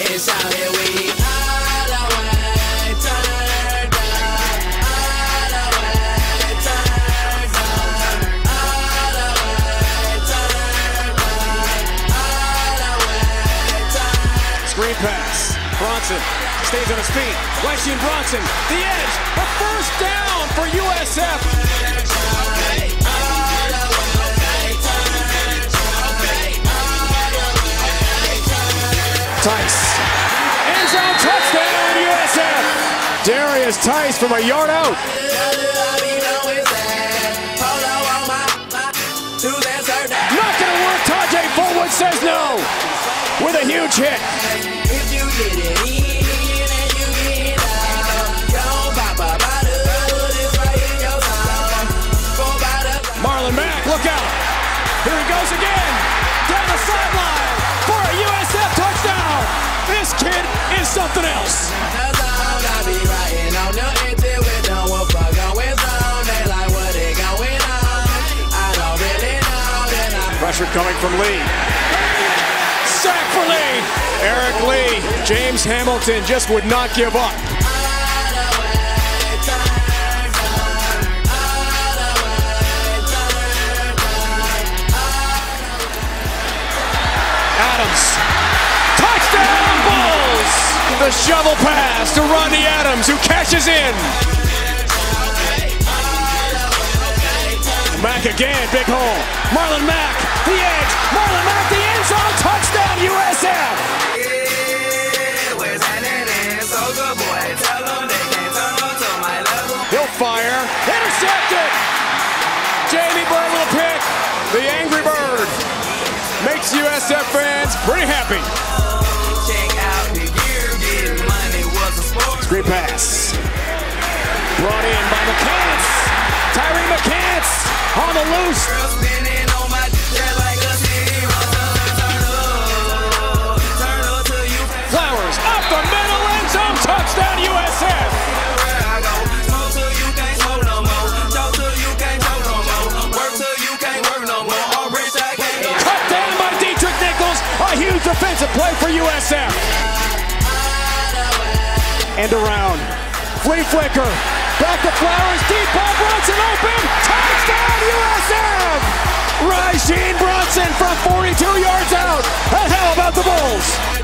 and shout it, we all the way, turn down, all the way, turn down, all the way, turn down, all the way, turn. Screen pass, Bronson stays on his feet, Weston Bronson, the edge, a first down for USF. Tice, end zone touchdown, USF. Darius Tice from a yard out. Not gonna work, Tajay Fullwood says no, with a huge hit. If you get it in and you get it out, don't pop this right in your sound. Marlon Mack, look out. Here he goes again, down the sideline for a USF touchdown. This kid is something else. Pressure coming from Lee. Sack for Lee. Eric Lee. James Hamilton just would not give up. Adams. Touchdown Bulls! The shovel pass to Rodney Adams, who cashes in. Mack again, big hole. Marlon Mack, the edge. Marlon Mack, the end zone. Touchdown USF! He'll fire. Intercepted! Jamie Bird with a pick. The Angry Bird makes USF fans pretty happy. Screen pass. Brought in by McCants. Tyree McCants on the loose. Flowers up the middle, end zone, touchdown USF. Cut down by Dietrich Nichols, a huge defensive play for USF. And around, flea flicker, back to Flowers, deep ball, Bronson open, touchdown USF! Rasheed Bronson from 42 yards out, and how about the Bulls?